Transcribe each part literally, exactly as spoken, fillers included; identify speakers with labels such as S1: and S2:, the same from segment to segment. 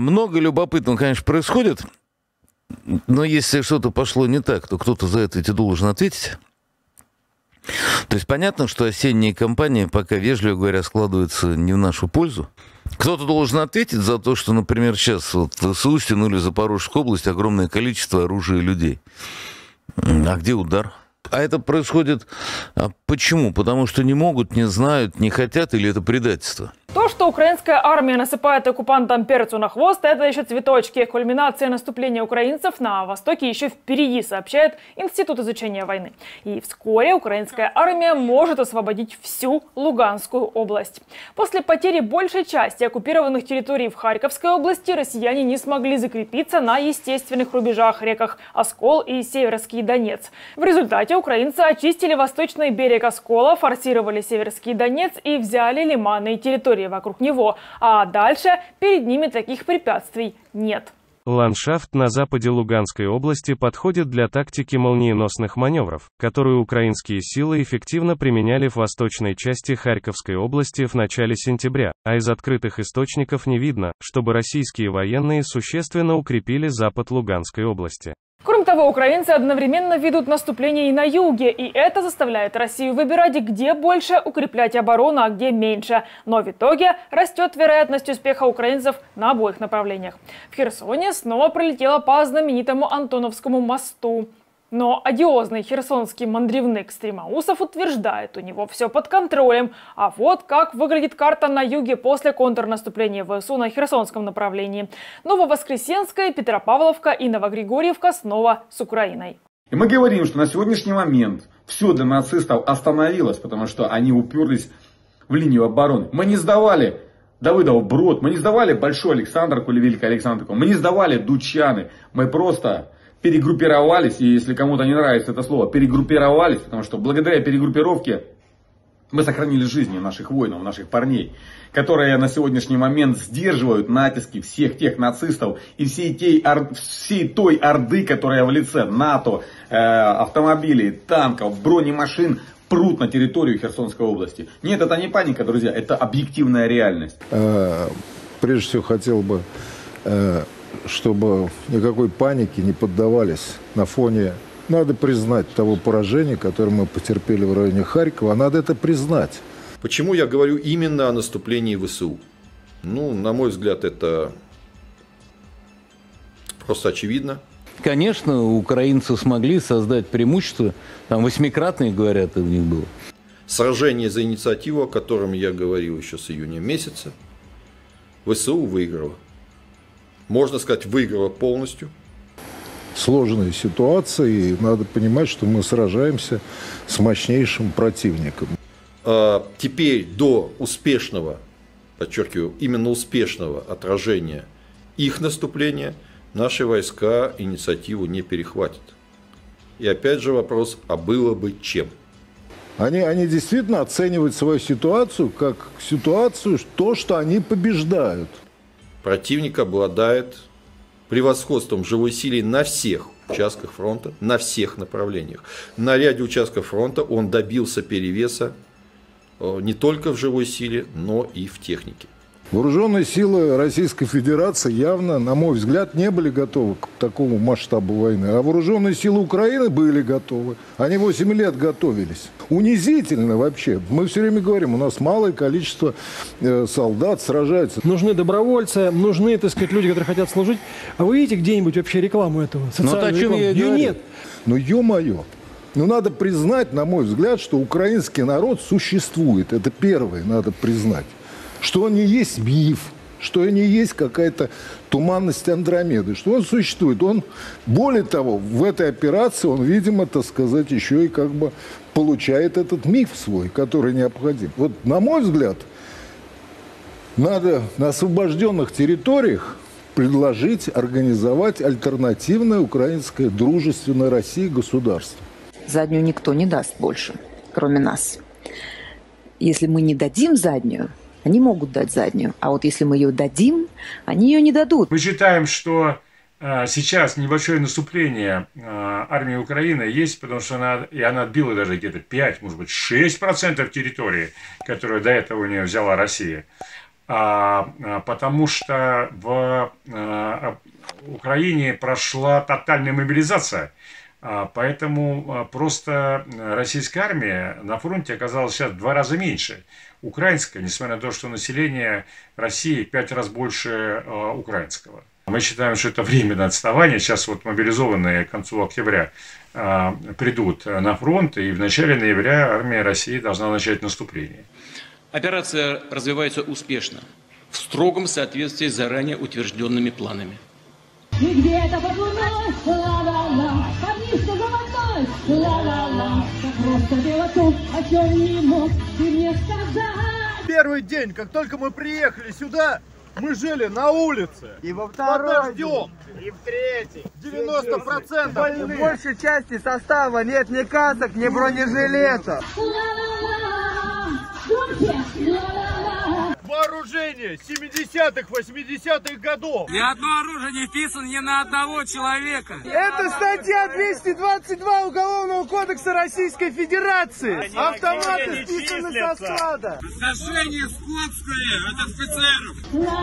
S1: Много любопытного, конечно, происходит, но если что-то пошло не так, то кто-то за это ведь должен ответить. То есть понятно, что осенняя кампания пока, вежливо говоря, складывается не в нашу пользу. Кто-то должен ответить за то, что, например, сейчас вот в ВСУ стянули в Запорожскую область огромное количество оружия и людей. А где удар? А это происходит а почему? Потому что не могут, не знают, не хотят, или это предательство?
S2: То, что украинская армия насыпает оккупантам перцу на хвост, это еще цветочки. Кульминация наступления украинцев на Востоке еще впереди, сообщает Институт изучения войны. И вскоре украинская армия может освободить всю Луганскую область. После потери большей части оккупированных территорий в Харьковской области россияне не смогли закрепиться на естественных рубежах реках Оскол и Северский Донец. В результате украинцы очистили восточный берег Оскола, форсировали Северский Донец и взяли лиманные территории вокруг него, а дальше перед ними таких препятствий нет.
S3: Ландшафт на западе Луганской области подходит для тактики молниеносных маневров, которую украинские силы эффективно применяли в восточной части Харьковской области в начале сентября, а из открытых источников не видно, чтобы российские военные существенно укрепили запад Луганской области.
S2: Кроме того, украинцы одновременно ведут наступление и на юге, и это заставляет Россию выбирать, где больше укреплять оборону, а где меньше. Но в итоге растет вероятность успеха украинцев на обоих направлениях. В Херсоне снова прилетело по знаменитому Антоновскому мосту. Но одиозный херсонский мандревник Стримаусов утверждает, у него все под контролем. А вот как выглядит карта на юге после контрнаступления ВСУ на Херсонском направлении. Нововоскресенская, Петропавловка и Новогригорьевка снова с Украиной.
S4: И мы говорим, что на сегодняшний момент все для нацистов остановилось, потому что они уперлись в линию обороны. Мы не сдавали Давыдов Брод, мы не сдавали Большой Александровку или Великий Александровку, мы не сдавали Дучаны, мы просто перегруппировались, и если кому-то не нравится это слово, перегруппировались, потому что благодаря перегруппировке мы сохранили жизни наших воинов, наших парней, которые на сегодняшний момент сдерживают натиски всех тех нацистов и всей, той, всей той орды, которая в лице НАТО, э, автомобилей, танков, бронемашин прут на территорию Херсонской области. Нет, это не паника, друзья, это объективная реальность.
S5: Прежде всего хотел бы... чтобы никакой паники не поддавались на фоне, надо признать, того поражения, которое мы потерпели в районе Харькова, надо это признать.
S6: Почему я говорю именно о наступлении ВСУ? Ну, на мой взгляд, это просто очевидно.
S1: Конечно, украинцы смогли создать преимущество, там восьмикратные, говорят, у них было.
S6: Сражение за инициативу, о котором я говорил еще с июня месяца, ВСУ выиграло. Можно сказать, выиграла полностью.
S5: Сложная ситуация, и надо понимать, что мы сражаемся с мощнейшим противником.
S6: А теперь до успешного, подчеркиваю, именно успешного отражения их наступления наши войска инициативу не перехватят. И опять же вопрос, а было бы чем?
S5: Они, они действительно оценивают свою ситуацию как ситуацию, то, что они побеждают.
S6: Противник обладает превосходством живой силы на всех участках фронта, на всех направлениях. На ряде участков фронта он добился перевеса не только в живой силе, но и в технике.
S5: Вооруженные силы Российской Федерации явно, на мой взгляд, не были готовы к такому масштабу войны. А вооруженные силы Украины были готовы. Они восемь лет готовились. Унизительно вообще. Мы все время говорим, у нас малое количество э, солдат сражаются.
S7: Нужны добровольцы, нужны, так сказать, люди, которые хотят служить. А вы видите где-нибудь вообще рекламу этого? Социальную рекламу? Ее нет.
S5: Ну, ё-моё. Ну, надо признать, на мой взгляд, что украинский народ существует. Это первое, надо признать. Что он не есть миф, что он не есть какая-то туманность Андромеды, что он существует. Он, более того, в этой операции он, видимо, так сказать, еще и как бы получает этот миф свой, который необходим. Вот, на мой взгляд, надо на освобожденных территориях предложить организовать альтернативное украинское дружественное России государство.
S8: Заднюю никто не даст больше, кроме нас. Если мы не дадим заднюю, они могут дать заднюю, а вот если мы ее дадим, они ее не дадут.
S9: Мы считаем, что э, сейчас небольшое наступление э, армии Украины есть, потому что она, и она отбила даже где-то пять, может быть, шесть процентов территории, которую до этого у нее взяла Россия. потому что в Украине прошла тотальная мобилизация. Поэтому просто российская армия на фронте оказалась сейчас в два раза меньше. Украинская, несмотря на то, что население России в пять раз больше украинского. Мы считаем, что это временное отставание. Сейчас вот мобилизованные к концу октября придут на фронт, и в начале ноября армия России должна начать наступление.
S10: Операция развивается успешно, в строгом соответствии с заранее утвержденными планами.
S11: И где-то под луной, ла-ла-ла, парнишка золотой, ла-ла-ла, как просто было то, о чем не мог ты мне сказать.
S12: Первый день, как только мы приехали сюда, мы жили на улице. И во второй день, и в третий. девяносто процентов
S13: в большей части состава нет ни касок, ни бронежилетов.
S12: Вооружение семидесятых, восьмидесятых годов.
S14: Ни одно оружие не вписано ни на одного человека.
S13: Это статья двести двадцать два Уголовного кодекса Российской Федерации. Автоматы списаны со склада.
S14: Отношение скотское от офицеров.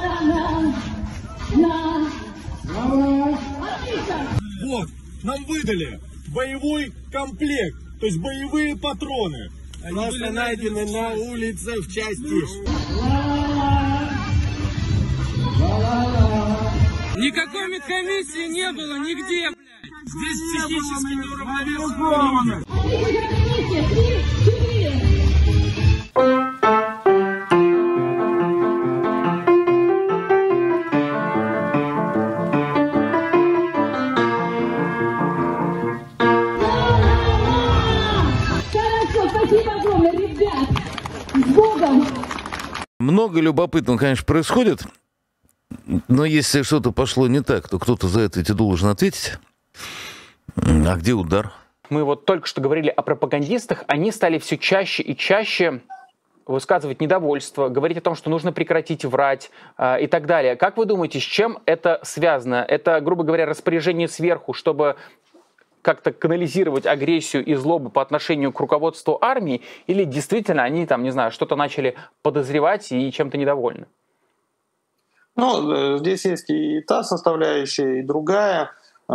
S12: Вот, нам выдали боевой комплект, то есть боевые патроны.
S13: Они были найдены на улице в части.
S14: Никакой медкомиссии не было нигде, блядь. Здесь психически неуравновешенные.
S1: Много любопытного, конечно, происходит, но если что-то пошло не так, то кто-то за это ведь должен ответить. А где удар?
S15: Мы вот только что говорили о пропагандистах, они стали все чаще и чаще высказывать недовольство, говорить о том, что нужно прекратить врать э, и так далее. Как вы думаете, с чем это связано? Это, грубо говоря, распоряжение сверху, чтобы как-то канализировать агрессию и злобу по отношению к руководству армии, или действительно они там, не знаю, что-то начали подозревать и чем-то недовольны?
S16: Ну, здесь есть и та составляющая, и другая.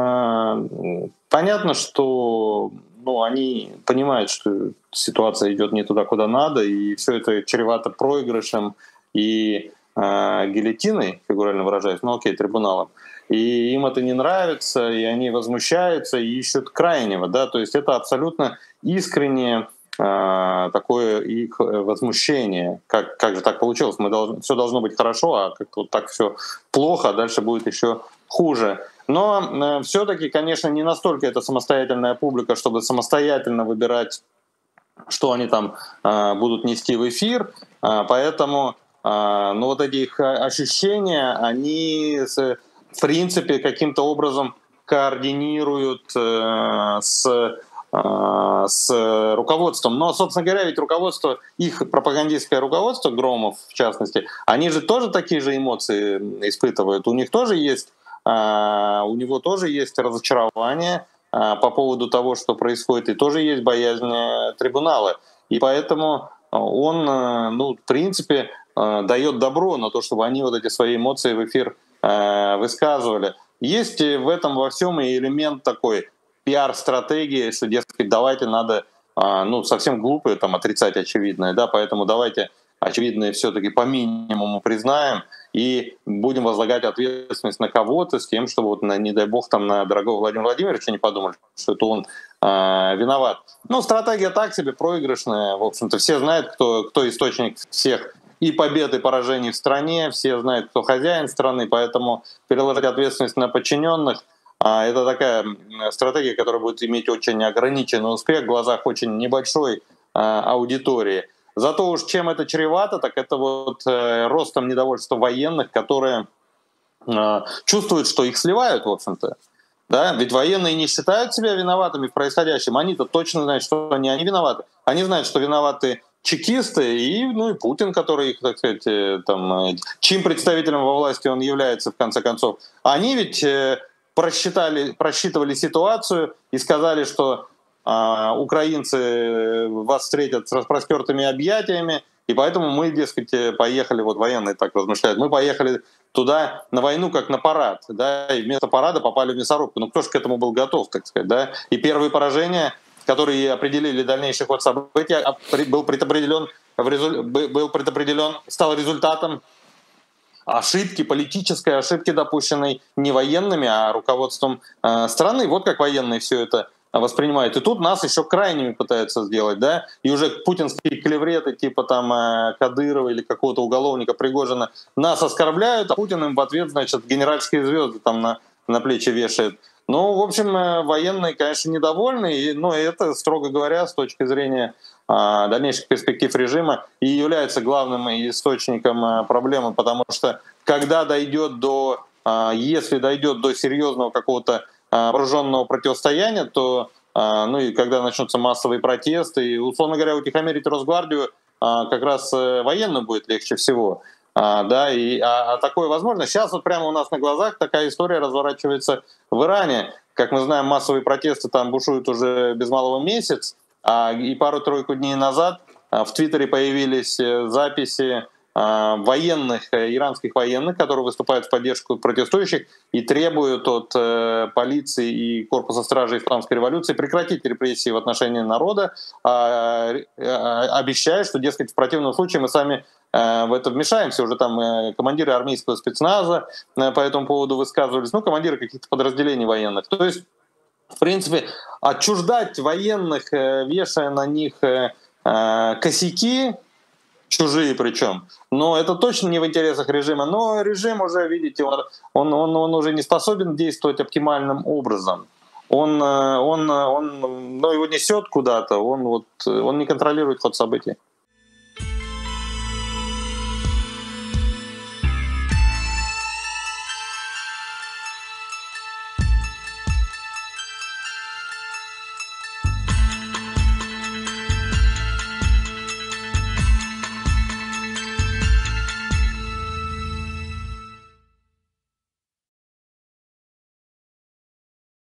S16: Понятно, что ну, они понимают, что ситуация идет не туда, куда надо, и все это чревато проигрышем и э, гильотиной, фигурально выражаясь, ну окей, трибуналом. И им это не нравится, и они возмущаются и ищут крайнего, да, то есть это абсолютно искреннее э, такое их возмущение. Как, как же так получилось? Мы должны, все должно быть хорошо, а как-то вот так все плохо, а дальше будет еще хуже. Но э, все-таки, конечно, не настолько это самостоятельная публика, чтобы самостоятельно выбирать, что они там э, будут нести в эфир, э, поэтому э, ну, вот эти их ощущения, они с в принципе, каким-то образом координируют э, с, э, с руководством. Но, собственно говоря, ведь руководство, их пропагандистское руководство, Громов в частности, они же тоже такие же эмоции испытывают. У них тоже есть, э, у него тоже есть разочарование э, по поводу того, что происходит, и тоже есть боязнь трибунала. И поэтому он, э, ну, в принципе, э, дает добро на то, чтобы они вот эти свои эмоции в эфир высказывали. Есть в этом во всем и элемент такой пиар-стратегии, что, дескать, давайте надо, ну, совсем глупые там отрицать очевидное, да, поэтому давайте очевидное все-таки по минимуму признаем и будем возлагать ответственность на кого-то с тем, чтобы, вот, не дай бог, там на дорогого Владимира Владимировича не подумали, что это он э, виноват. Ну, стратегия так себе, проигрышная, в общем-то, все знают, кто, кто источник всех и побед, и поражений в стране, все знают, кто хозяин страны, поэтому переложить ответственность на подчиненных — это такая стратегия, которая будет иметь очень ограниченный успех в глазах очень небольшой аудитории. Зато уж чем это чревато, так это вот ростом недовольства военных, которые чувствуют, что их сливают, в общем-то. Да? Ведь военные не считают себя виноватыми в происходящем, они-то точно знают, что они, они виноваты. Они знают, что виноваты чекисты и, ну, и Путин, который их, так сказать, там, чьим представителем во власти он является, в конце концов. Они ведь просчитали, просчитывали ситуацию и сказали, что а, украинцы вас встретят с распростертыми объятиями, И поэтому мы, дескать, поехали, вот военные так размышляют, мы поехали туда на войну как на парад, да, и вместо парада попали в мясорубку. Ну кто же к этому был готов, так сказать, да? И первые поражения, которые определили дальнейший ход событий, был предопределен, был предопределен, стал результатом ошибки, политической ошибки, допущенной не военными, а руководством э, страны. Вот как военные все это воспринимают. И тут нас еще крайними пытаются сделать, да, и уже путинские клевреты типа там э, Кадырова или какого-то уголовника Пригожина нас оскорбляют, а Путин им в ответ, значит, генеральские звезды там на, на плечи вешает. Ну, в общем, э, военные, конечно, недовольны, и, но это, строго говоря, с точки зрения э, дальнейших перспектив режима и является главным источником э, проблемы, потому что когда дойдет до, э, если дойдет до серьезного какого-то вооруженного противостояния, то, ну и когда начнутся массовые протесты, и, условно говоря, утихомирить Росгвардию как раз военным будет легче всего. Да, и, а, а такое возможно. Сейчас вот прямо у нас на глазах такая история разворачивается в Иране. Как мы знаем, массовые протесты там бушуют уже без малого месяц, а, и пару-тройку дней назад в Твиттере появились записи военных, иранских военных, которые выступают в поддержку протестующих и требуют от э, полиции и корпуса стражи исламской революции прекратить репрессии в отношении народа, э, э, обещая, что, дескать, в противном случае мы сами э, в это вмешаемся. Уже там э, командиры армейского спецназа э, по этому поводу высказывались, ну, командиры каких-то подразделений военных. То есть, в принципе, отчуждать военных, э, вешая на них э, э, косяки, чужие причем. Но это точно не в интересах режима. Но режим уже, видите, он, он, он, он уже не способен действовать оптимальным образом. Он, он, он, ну, его несет куда-то, он, вот, он не контролирует ход событий.